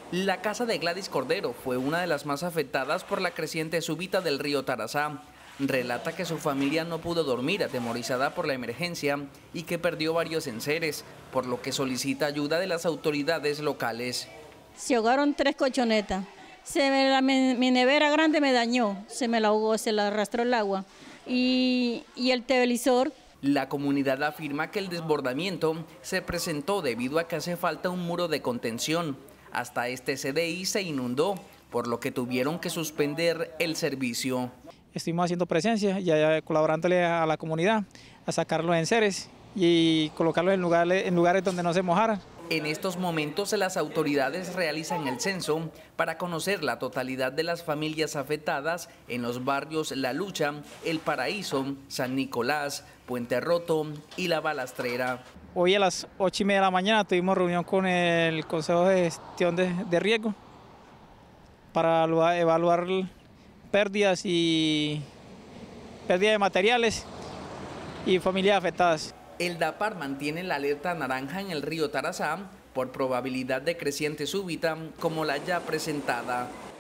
La casa de Gladys Cordero fue una de las más afectadas por la creciente súbita del río Tarazá. Relata que su familia no pudo dormir atemorizada por la emergencia y que perdió varios enseres, por lo que solicita ayuda de las autoridades locales. Se ahogaron 3 colchonetas. Mi nevera grande me dañó, se me la ahogó, se la arrastró el agua. Y el televisor. La comunidad afirma que el desbordamiento se presentó debido a que hace falta un muro de contención. Hasta este CDI se inundó, por lo que tuvieron que suspender el servicio. Estuvimos haciendo presencia, ya colaborándole a la comunidad a sacar los enseres y colocarlos en lugares donde no se mojaran. En estos momentos las autoridades realizan el censo para conocer la totalidad de las familias afectadas en los barrios La Lucha, El Paraíso, San Nicolás, Puente Roto y La Balastrera. Hoy a las 8:30 de la mañana tuvimos reunión con el Consejo de Gestión de Riesgo para evaluar pérdidas de materiales y familias afectadas. El DAPAR mantiene la alerta naranja en el río Tarazá por probabilidad de creciente súbita como la ya presentada.